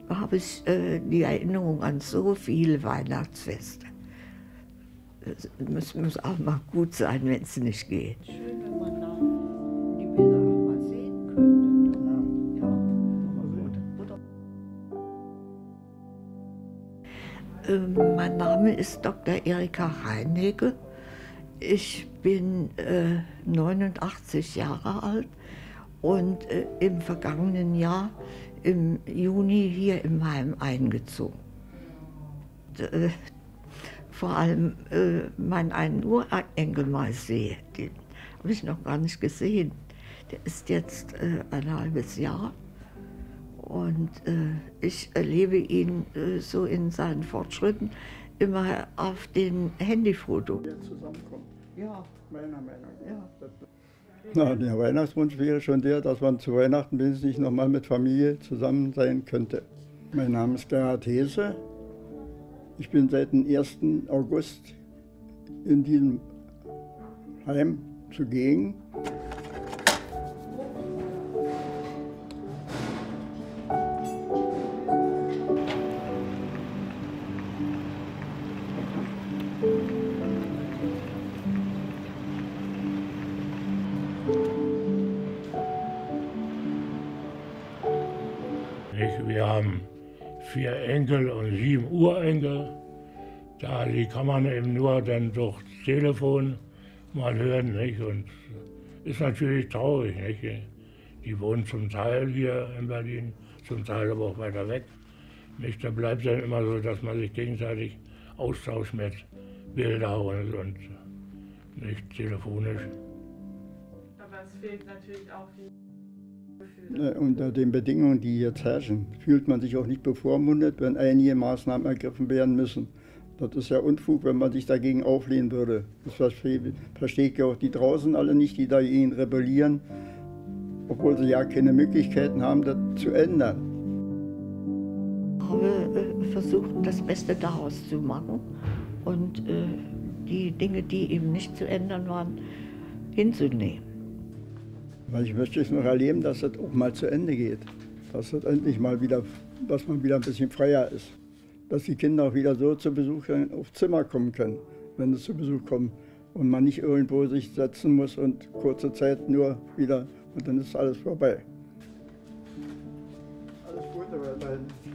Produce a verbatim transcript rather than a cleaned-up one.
habe ich äh, die Erinnerung an so viele Weihnachtsfeste. Es muss, muss auch mal gut sein, wenn es nicht geht. Schön, wenn man da die Bilder auch mal sehen könnte. Ja, ja. Äh, mein Name ist Doktor Erika Reinecke. Ich bin äh, neunundachtzig Jahre alt und äh, im vergangenen Jahr im Juni hier im Heim eingezogen. Äh, vor allem äh, meinen einen Urenkel mal sehe, den habe ich noch gar nicht gesehen. Der ist jetzt äh, ein halbes Jahr und äh, ich erlebe ihn äh, so in seinen Fortschritten immer auf den Handyfotos. Zusammenkommen. Ja. Meiner Meinung nach. Ja. Na, der Weihnachtswunsch wäre schon der, dass man zu Weihnachten wenigstens noch mal mit Familie zusammen sein könnte. Mein Name ist Gerhard Hese. Ich bin seit dem ersten August in diesem Heim zugegen. Wir haben vier Enkel und sieben Urenkel. Da, die kann man eben nur dann durch das Telefon mal hören. Nicht? Und ist natürlich traurig. Nicht? Die wohnen zum Teil hier in Berlin, zum Teil aber auch weiter weg. Nicht? Da bleibt dann immer so, dass man sich gegenseitig austauscht mit Bildern und, und nicht telefonisch. Aber es fehlt natürlich auch viel. Unter den Bedingungen, die jetzt herrschen, fühlt man sich auch nicht bevormundet, wenn einige Maßnahmen ergriffen werden müssen. Das ist ja Unfug, wenn man sich dagegen auflehnen würde. Das verstehe, verstehe ich ja auch die draußen alle nicht, die dagegen rebellieren, obwohl sie ja keine Möglichkeiten haben, das zu ändern. Ich habe äh, versucht, das Beste daraus zu machen und äh, die Dinge, die eben nicht zu ändern waren, hinzunehmen. Weil ich möchte es noch erleben, dass das auch mal zu Ende geht. Dass das endlich mal wieder, dass man wieder ein bisschen freier ist. Dass die Kinder auch wieder so zu Besuch aufs Zimmer kommen können, wenn sie zu Besuch kommen. Und man nicht irgendwo sich setzen muss und kurze Zeit nur wieder und dann ist alles vorbei. Alles Gute weiterhin.